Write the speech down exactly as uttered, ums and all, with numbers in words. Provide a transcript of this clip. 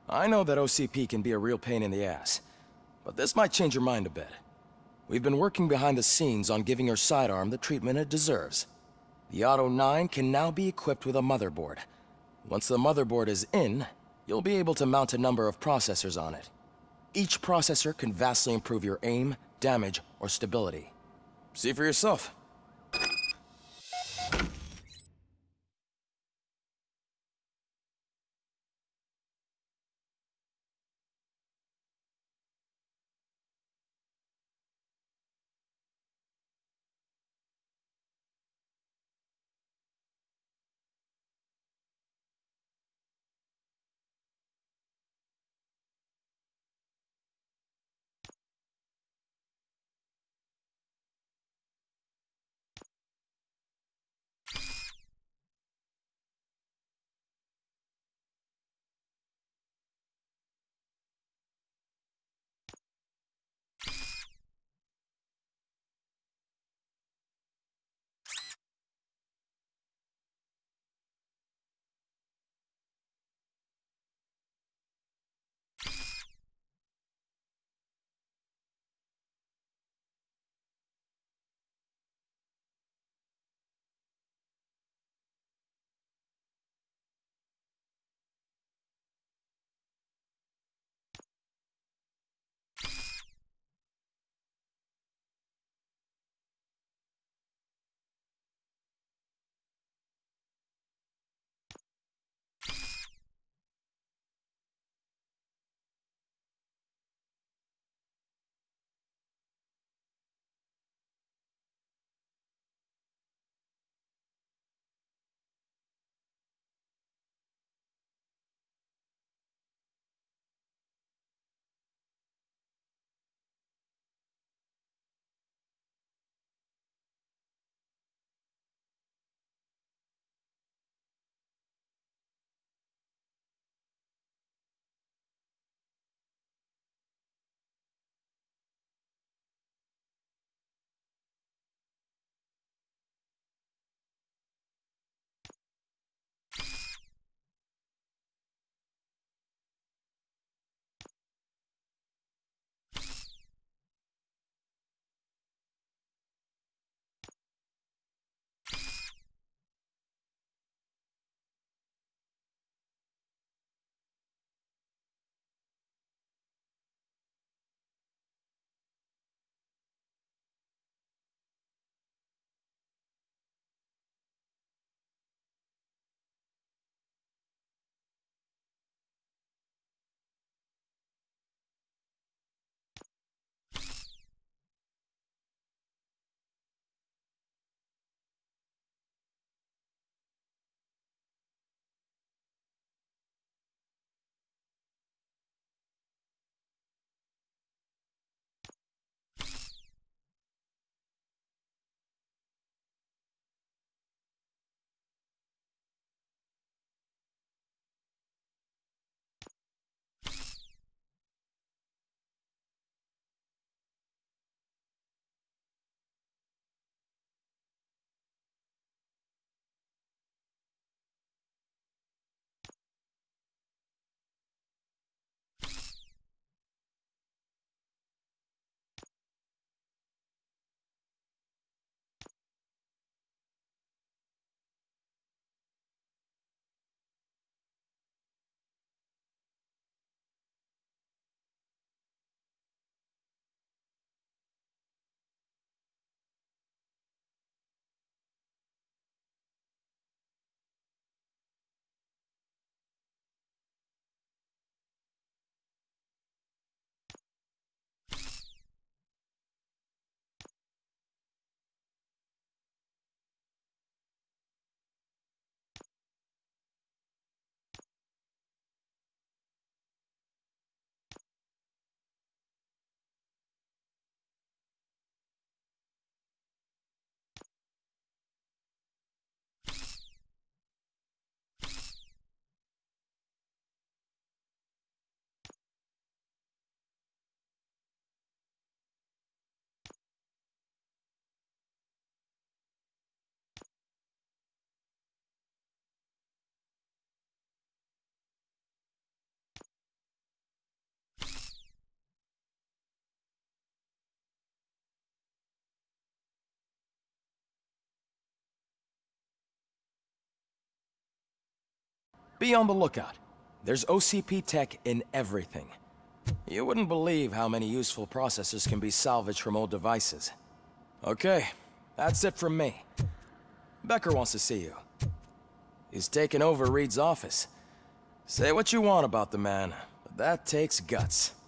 I know that O C P can be a real pain in the ass, but this might change your mind a bit. We've been working behind the scenes on giving your sidearm the treatment it deserves. The Auto nine can now be equipped with a motherboard. Once the motherboard is in, you'll be able to mount a number of processors on it. Each processor can vastly improve your aim, damage, or stability. See for yourself. Be on the lookout. There's O C P tech in everything. You wouldn't believe how many useful processors can be salvaged from old devices. Okay, that's it from me. Becker wants to see you. He's taken over Reed's office. Say what you want about the man, but that takes guts.